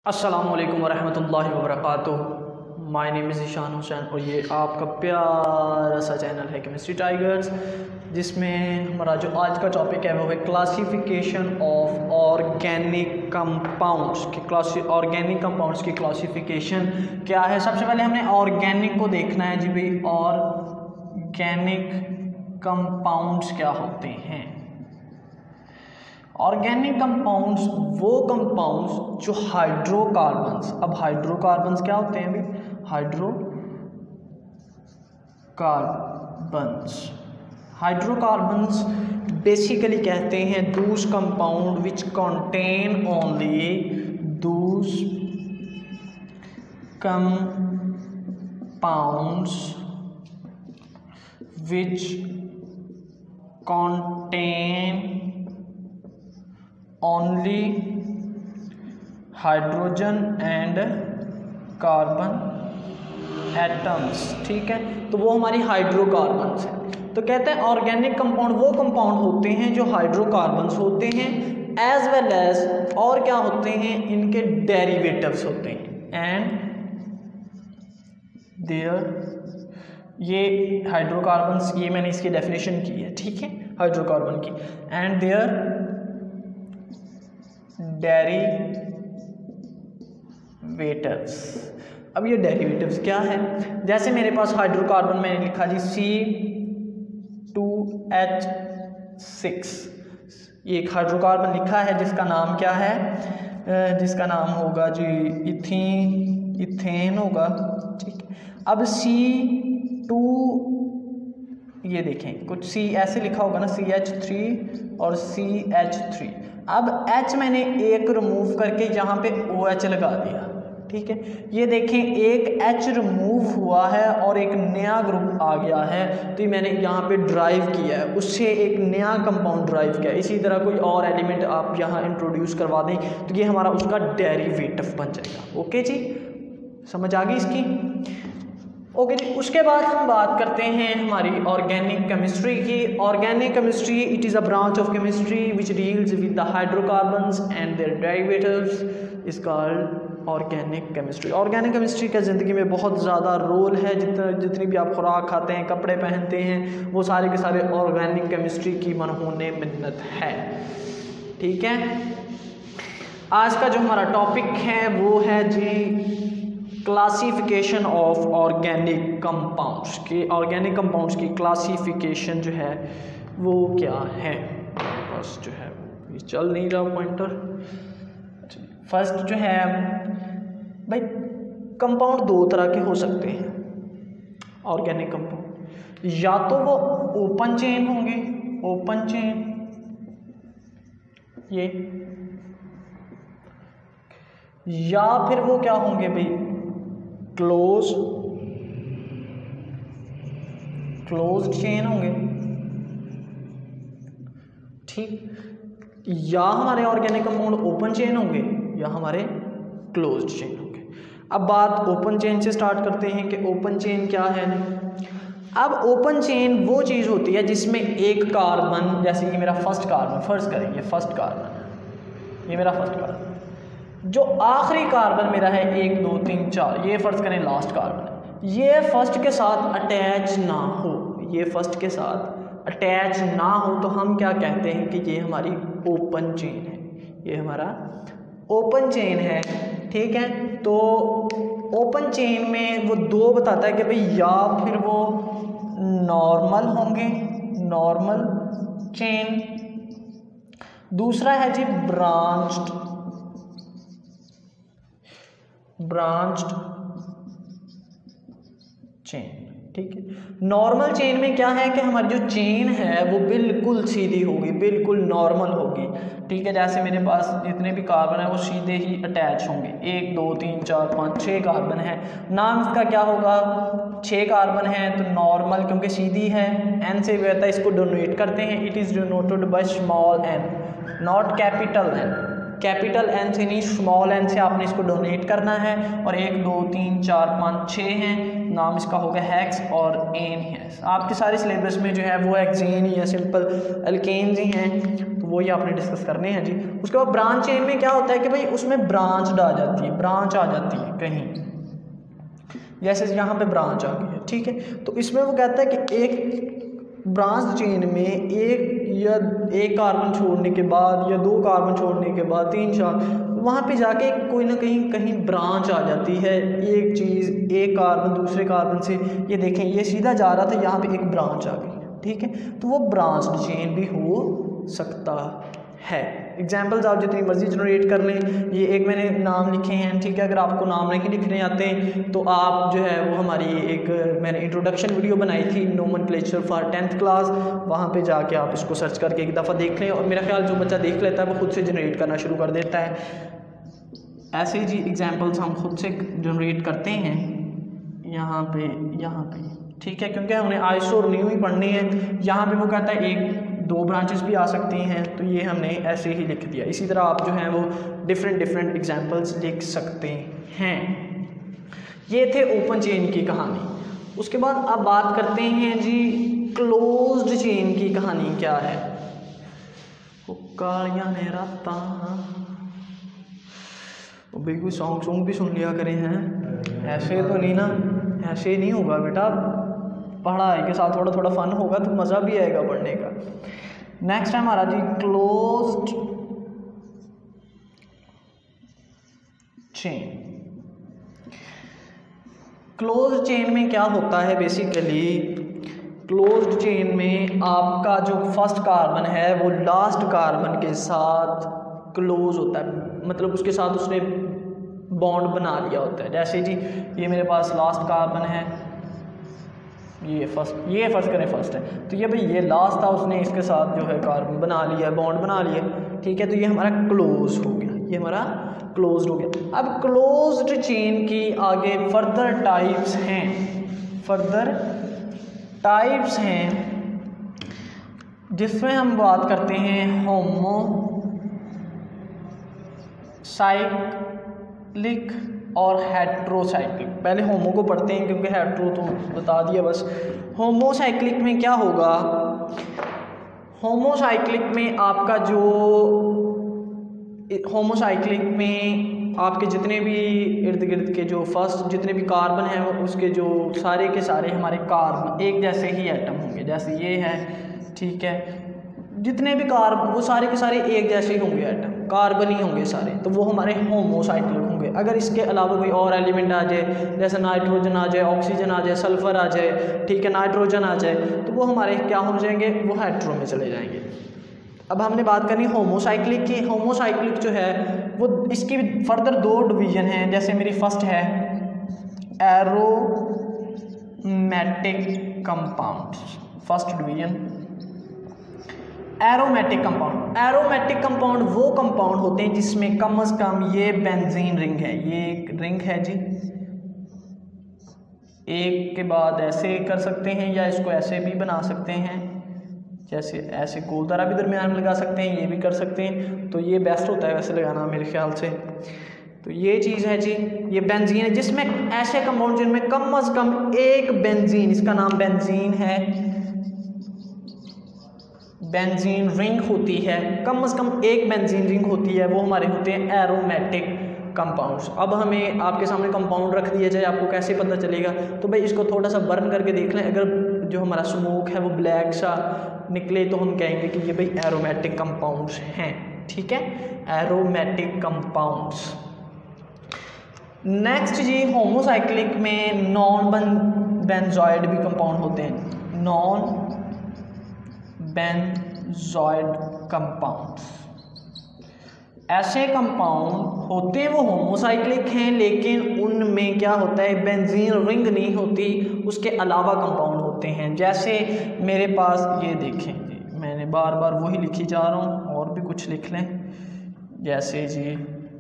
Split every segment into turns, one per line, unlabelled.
अस्सलामु अलैकुम वरहमतुल्लाहि वबरकातुहू। My name is Ishaan Hussain और ये आपका प्यारा सा चैनल है केमिस्ट्री टाइगर्स, जिसमें हमारा जो आज का टॉपिक है वो है classification of organic compounds organic compounds की क्लासिफिकेशन क्या है। सबसे पहले हमने ऑर्गेनिक को देखना है जी भाई, ऑर्गेनिक कंपाउंड्स क्या होते हैं। ऑर्गेनिक कंपाउंड्स वो कंपाउंड्स जो हाइड्रोकार्बन्स, अब हाइड्रोकार्बन्स क्या होते हैं भाई, हाइड्रोकार्बन्स बेसिकली कहते हैं those compound which contain only those compounds which contain only hydrogen and carbon atoms. ठीक है, तो वो हमारी हाइड्रोकार्बन्स हैं। तो कहते हैं ऑर्गेनिक कंपाउंड वो कंपाउंड होते हैं जो हाइड्रोकार्बन्स होते हैं, एज वेल एज और क्या होते हैं, इनके डेरिवेटिव्स होते हैं। एंड देयर, ये हाइड्रोकार्बन्स, ये मैंने इसकी डेफिनेशन की है, ठीक है, हाइड्रोकार्बन की। And their derivatives. अब ये डेरिवेटिव्स क्या है, जैसे मेरे पास हाइड्रोकार्बन मैंने लिखा जी C2H6, ये एक हाइड्रोकार्बन लिखा है जिसका नाम क्या है, जिसका नाम होगा जी इथेन होगा। ठीक है, अब C2, ये देखें कुछ C ऐसे लिखा होगा ना, CH3 और CH3। अब H मैंने एक रिमूव करके यहाँ पे OH लगा दिया। ठीक है, ये देखें एक H रिमूव हुआ है और एक नया ग्रुप आ गया है, तो ये मैंने यहाँ पे ड्राइव किया है, उससे एक नया कंपाउंड ड्राइव किया है। इसी तरह कोई और एलिमेंट आप यहाँ इंट्रोड्यूस करवा दें तो ये हमारा उसका डेरिवेटिव बन जाएगा। ओके जी, समझ आ गई इसकी। ओके जी, उसके बाद हम बात करते हैं हमारी ऑर्गेनिक केमिस्ट्री की। Organic chemistry it is a branch of chemistry which deals with the hydrocarbons and their derivatives is called organic chemistry. Organic chemistry का ज़िंदगी में बहुत ज़्यादा रोल है। जितनी भी आप खुराक खाते हैं, कपड़े पहनते हैं, वो सारे के सारे ऑर्गेनिक केमिस्ट्री की मनहूने मिन्नत है। ठीक है, आज का जो हमारा टॉपिक है वो है जी क्लासिफिकेशन ऑफ ऑर्गेनिक कंपाउंड्स की। ऑर्गेनिक कंपाउंड्स की क्लासिफिकेशन जो है वो क्या है, बस जो है ये चल नहीं रहा पॉइंटर। फर्स्ट जो है भाई, कंपाउंड दो तरह के हो सकते हैं ऑर्गेनिक कंपाउंड, या तो वो ओपन चेन होंगे, ओपन चेन ये, या फिर वो क्या होंगे भाई, क्लोज्ड चेन होंगे। ठीक, या हमारे ऑर्गेनिक कंपाउंड ओपन चेन होंगे या हमारे क्लोज्ड चेन होंगे। अब बात ओपन चेन से स्टार्ट करते हैं कि ओपन चेन क्या है। अब ओपन चेन वो चीज़ होती है जिसमें एक कार्बन, जैसे कि मेरा फर्स्ट कार्बन, फर्स्ट करेंगे फर्स्ट कार्बन, ये मेरा फर्स्ट कार्बन, जो आखिरी कार्बन मेरा है 1 2 3 4, ये फर्स्ट करें लास्ट कार्बन, ये फर्स्ट के साथ अटैच ना हो, ये फर्स्ट के साथ अटैच ना हो तो हम क्या कहते हैं कि ये हमारी ओपन चेन है, ये हमारा ओपन चेन है। ठीक है, तो ओपन चेन में वो दो बताता है कि भाई या फिर वो नॉर्मल होंगे, नॉर्मल चेन, दूसरा है जी ब्रांच्ड चेन। ठीक है, नॉर्मल चेन में क्या है कि हमारी जो चेन है वो बिल्कुल सीधी होगी, बिल्कुल नॉर्मल होगी। ठीक है, जैसे मेरे पास जितने भी कार्बन है वो सीधे ही अटैच होंगे, 1 2 3 4 5 6 कार्बन है, नाम इसका क्या होगा, 6 कार्बन है तो नॉर्मल, क्योंकि सीधी है, एन से कहता है, इसको डोनेट करते हैं, it is denoted by small N, not capital N. Capital N से नहीं, स्मॉल एन से आपने इसको डोनेट करना है। और 1 2 3 4 5 6 हैं, नाम इसका होगा हेक्स और एन है। आपके सारे सिलेबस में जो है वो हेक्सेन या सिंपल एल्केन्स ही हैं, तो वही आपने डिस्कस करने हैं जी। उसके बाद ब्रांच चेन में क्या होता है कि भाई उसमें ब्रांच आ जाती है, ब्रांच आ जाती है कहीं, जैसे यहाँ पे ब्रांच आ गई है, ठीक है। तो इसमें वो कहता है कि एक ब्रांच चेन में एक कार्बन छोड़ने के बाद या 2 कार्बन छोड़ने के बाद 3 4 वहाँ पे जाके कोई ना कहीं ब्रांच आ जाती है। एक चीज़ एक कार्बन दूसरे कार्बन से, ये देखें ये सीधा जा रहा था, यहाँ पे एक ब्रांच आ गई, ठीक है। तो वो ब्रांच चेन भी हो सकता है। एग्जाम्पल्स आप जितनी मर्जी जनरेट कर लें। ये एक मैंने नाम लिखे हैं, ठीक है। अगर आपको नाम नहीं लिखने आते तो आप जो है वो हमारी एक मैंने इंट्रोडक्शन वीडियो बनाई थी नोमेनक्लेचर फॉर 10th क्लास, वहाँ पे जाके आप इसको सर्च करके एक दफ़ा देख लें। और मेरा ख्याल जो बच्चा देख लेता है वो खुद से जनरेट करना शुरू कर देता है। ऐसे जी एग्जाम्पल्स हम खुद से जनरेट करते हैं यहाँ पे, ठीक है, क्योंकि हमने आइसो और न्यू ही पढ़नी है। यहाँ पे वो कहता है 1-2 ब्रांचेस भी आ सकती हैं, तो ये हमने ऐसे ही लिख दिया। इसी तरह आप जो हैं वो डिफरेंट एग्जांपल्स लिख सकते हैं। ये थे ओपन चेन की कहानी। उसके बाद अब बात करते हैं जी क्लोज्ड चेन की कहानी क्या है। कालियां ने राता भाई कोई सॉन्ग भी सुन लिया करें हैं, ऐसे तो नहीं ना, ऐसे नहीं होगा बेटा, पढ़ाई के साथ थोड़ा फन होगा तो मज़ा भी आएगा पढ़ने का। नेक्स्ट है हमारा जी क्लोज्ड चेन। क्लोज्ड चेन में क्या होता है बेसिकली, क्लोज्ड चेन में आपका जो फर्स्ट कार्बन है वो लास्ट कार्बन के साथ क्लोज होता है, मतलब उसके साथ उसने बॉन्ड बना लिया होता है। जैसे जी ये मेरे पास लास्ट कार्बन है, ये फर्स्ट करें फर्स्ट है, तो ये भाई ये लास्ट था, उसने इसके साथ जो है कार्बन बना लिया, बॉन्ड बना लिया, ठीक है। तो ये हमारा क्लोज हो गया, ये हमारा क्लोज्ड हो गया। अब क्लोज्ड चेन की आगे फर्दर टाइप्स हैं जिसमें हम बात करते हैं होमोसाइक्लिक और हेट्रोसाइक्लिक। पहले होमो को पढ़ते हैं क्योंकि हेट्रो तो बता दिया बस। होमोसाइक्लिक में क्या होगा, होमोसाइक्लिक में आपका जो होमोसाइक्लिक में आपके जितने भी इर्द गिर्द के जो फर्स्ट जितने भी कार्बन हैं उसके जो सारे के सारे हमारे कार्बन एक जैसे ही एटम होंगे, जैसे ये है, ठीक है। जितने भी कार्बन वो सारे के सारे एक जैसे ही होंगे, एटम कार्बन ही होंगे सारे, तो वो हमारे होमोसाइक्लिक होंगे। अगर इसके अलावा कोई और एलिमेंट आ जाए, जैसे नाइट्रोजन आ जाए, ऑक्सीजन आ जाए, सल्फर आ जाए, ठीक है, नाइट्रोजन आ जाए, तो वो हमारे क्या हो जाएंगे, वो हेट्रो में चले जाएंगे। अब हमने बात करनी होमोसाइक्लिक की। होमोसाइक्लिक जो है वो इसकी फर्दर 2 डिवीज़न हैं। जैसे मेरी फर्स्ट है aromatic compounds, first division aromatic compound. Aromatic compound वो कंपाउंड होते हैं जिसमें कम से कम ये बेंजीन रिंग है, ये एक रिंग है जी, एक के बाद ऐसे कर सकते हैं या इसको ऐसे भी बना सकते हैं, जैसे ऐसे गोल दारा भी दरमियान में लगा सकते हैं, ये भी कर सकते हैं। तो ये बेस्ट होता है वैसे लगाना मेरे ख्याल से। तो ये चीज़ है जी, ये बेंजीन है जिसमें ऐसे कंपाउंड जिनमें कम से कम एक बेंजीन, इसका नाम बेंजीन है, बेंजीन रिंग होती है, कम से कम एक बेंजीन रिंग होती है, वो हमारे होते हैं एरोमेटिक कंपाउंड्स। अब हमें आपके सामने कंपाउंड रख दिया जाए, आपको कैसे पता चलेगा, तो भाई इसको थोड़ा सा बर्न करके देख लें। अगर जो हमारा स्मोक है वो ब्लैक सा निकले तो हम कहेंगे कि ये भाई एरोमेटिक कंपाउंड्स हैं, ठीक है, एरोमेटिक कंपाउंड्स। नेक्स्ट जी होमोसाइक्लिक में नॉन बेंजॉइड भी कंपाउंड होते हैं, नॉन बेंजॉइड कंपाउंड्स। ऐसे कंपाउंड होते हैं वो होमोसाइक्लिक हैं, लेकिन उनमें क्या होता है, बेंजीन रिंग नहीं होती, उसके अलावा कंपाउंड होते हैं। जैसे मेरे पास ये देखें जी, मैंने बार बार वही लिखी जा रहा हूँ, और भी कुछ लिख लें, जैसे जी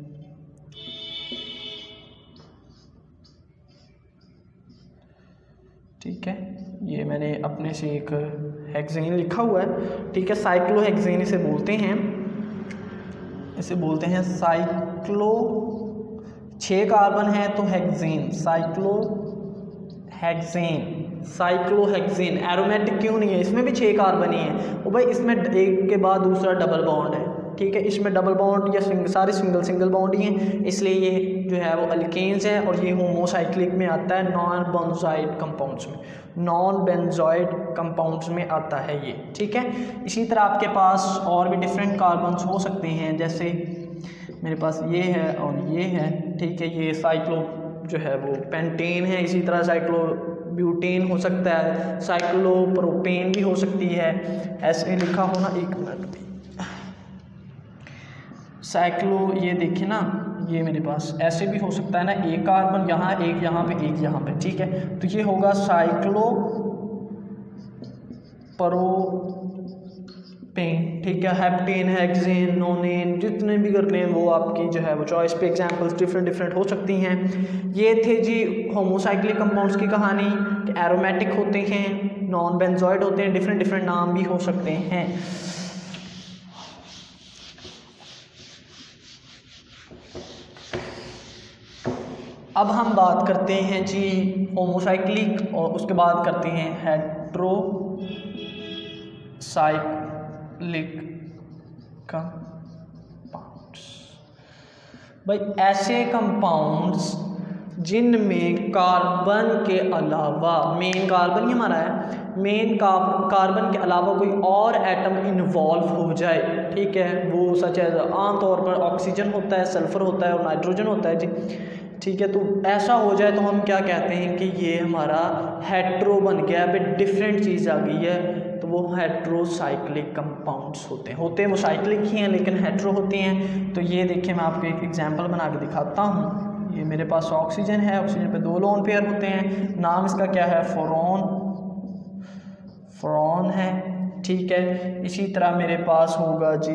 ठीक है, ये मैंने अपने से एक हेक्सेन लिखा हुआ है, ठीक है, साइक्लोहेक्सेन इसे बोलते हैं। इसे बोलते हैं साइक्लो, 6 कार्बन है तो हेक्सेन, साइक्लोहेक्सेन। एरोमेटिक क्यों नहीं है, इसमें भी 6 कार्बन ही है। और भाई इसमें एक के बाद दूसरा डबल बॉन्ड है, ठीक है, इसमें डबल बॉन्ड या सारे सिंगल बॉन्ड ही हैं, इसलिए ये जो है वो अल्केन्स है और ये होमोसाइक्लिक में आता है, नॉन बेंजोइड कंपाउंड्स में आता है ये, ठीक है। इसी तरह आपके पास और भी डिफरेंट कार्बन्स हो सकते हैं, जैसे मेरे पास ये है और ये है, ठीक है, ये साइक्लो जो है वो पेंटेन है। इसी तरह साइक्लो ब्यूटेन हो सकता है, साइक्लो प्रोपेन भी हो सकती है, ऐसे लिखा हो ना, एक मिनट, साइक्लो, ये देखिए ना, ये मेरे पास ऐसे भी हो सकता है ना, एक कार्बन यहाँ, एक यहाँ पे, एक यहाँ पे, ठीक है, तो ये होगा साइक्लो प्रोपेन, ठीक है। हेप्टेन, हेक्सेन, नोनेन, जितने भी करने हैं वो आपकी जो है वो चॉइस पे, एग्जांपल्स डिफरेंट हो सकती हैं। ये थे जी होमोसाइक्लिक कंपाउंड्स की कहानी कि एरोमेटिक होते हैं, नॉन बेंजोइड होते हैं, डिफरेंट नाम भी हो सकते हैं। अब हम बात करते हैं जी होमोसाइक्लिक और उसके बाद करते हैं हेट्रोसाइक्लिक कंपाउंड्स। भाई ऐसे कंपाउंड्स जिनमें कार्बन के अलावा, मेन कार्बन ही हमारा है, मेन कार्बन के अलावा कोई और एटम इन्वॉल्व हो जाए, ठीक है, वो सच है आमतौर पर ऑक्सीजन होता है, सल्फर होता है और नाइट्रोजन होता है जी, ठीक है। तो ऐसा हो जाए तो हम क्या कहते हैं कि ये हमारा हेट्रो बन गया है, डिफरेंट चीज़ आ गई है, तो वो हेट्रोसाइक्लिक कंपाउंड्स होते हैं वो साइक्लिक ही हैं लेकिन हेट्रो होते हैं। तो ये देखिए मैं आपको एक एग्जांपल बना के दिखाता हूँ। ये मेरे पास ऑक्सीजन है, ऑक्सीजन पे 2 लोन पेयर होते हैं, नाम इसका क्या है, फ्रॉन है, ठीक है। इसी तरह मेरे पास होगा जी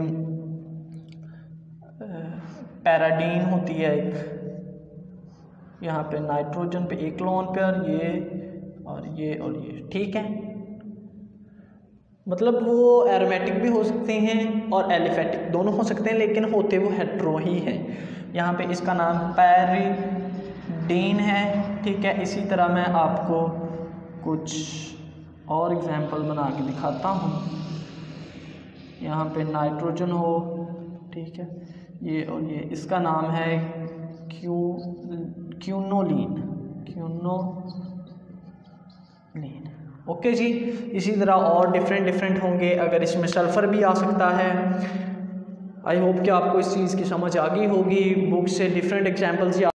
पैराडीन होती है एक, यहाँ पे नाइट्रोजन पे 1 लोन पेयर, ये और ये और ये, ठीक है। मतलब वो एरोमेटिक भी हो सकते हैं और एलिफेटिक दोनों हो सकते हैं, लेकिन होते वो हेट्रो ही है। यहाँ पे इसका नाम पैरिडीन है, ठीक है। इसी तरह मैं आपको कुछ और एग्जांपल बना के दिखाता हूँ। यहाँ पे नाइट्रोजन हो, ठीक है, ये और ये, इसका नाम है क्यूनोलीन, ओके जी। इसी तरह और डिफरेंट होंगे, अगर इसमें सल्फ़र भी आ सकता है। आई होप कि आपको इस चीज़ की समझ आ गई होगी, बुक से डिफरेंट एग्जांपल्स